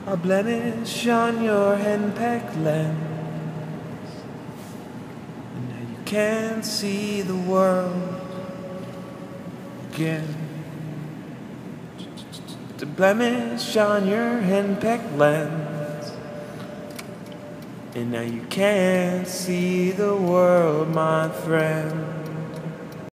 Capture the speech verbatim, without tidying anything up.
a blemish on your henpecked lens, and now you can't see the world again. The blemish on your henpecked lens, and now you can't see the world, my friend.